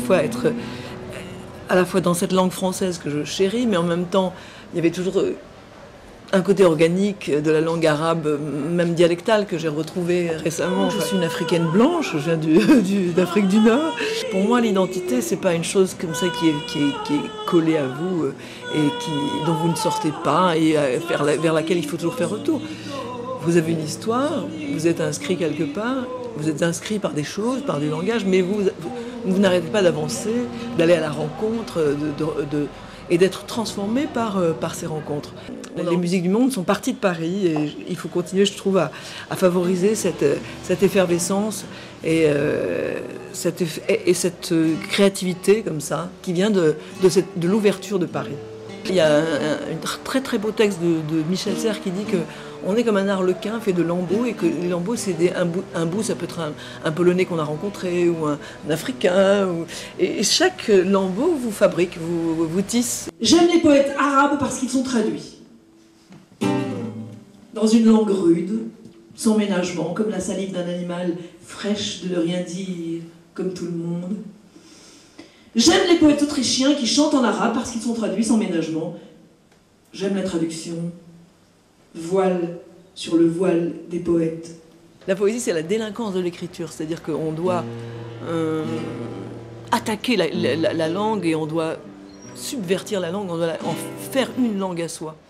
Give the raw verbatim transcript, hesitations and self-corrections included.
fois être à la fois dans cette langue française que je chéris, mais en même temps, il y avait toujours un côté organique de la langue arabe, même dialectale, que j'ai retrouvé récemment. Je suis une africaine blanche, je viens du, du, d'Afrique du Nord. Pour moi, l'identité, c'est pas une chose comme ça qui est, qui est, qui est collée à vous et qui, dont vous ne sortez pas et vers, la, vers laquelle il faut toujours faire retour. Vous avez une histoire, vous êtes inscrit quelque part, vous êtes inscrit par des choses, par du langage, mais vous, vous, vous n'arrêtez pas d'avancer, d'aller à la rencontre de, de, de, et d'être transformé par, par ces rencontres. Les musiques du monde sont parties de Paris et il faut continuer, je trouve, à, à favoriser cette, cette effervescence et, euh, cette, et, et cette créativité comme ça qui vient de, de, cette, de l'ouverture de Paris. Il y a un, un très très beau texte de, de Michel Serres qui dit que on est comme un arlequin fait de lambeaux et que les lambeaux, c'est des, un, bout, un bout, ça peut être un, un Polonais qu'on a rencontré ou un, un Africain. Ou, et, et chaque lambeau vous fabrique, vous, vous tisse. J'aime les poètes arabes parce qu'ils sont traduits. Dans une langue rude, sans ménagement, comme la salive d'un animal, fraîche de ne rien dire, comme tout le monde. J'aime les poètes autrichiens qui chantent en arabe parce qu'ils sont traduits sans ménagement. J'aime la traduction. Voile sur le voile des poètes. La poésie, c'est la délinquance de l'écriture, c'est-à-dire qu'on doit euh, attaquer la, la, la langue et on doit subvertir la langue, on doit en faire une langue à soi.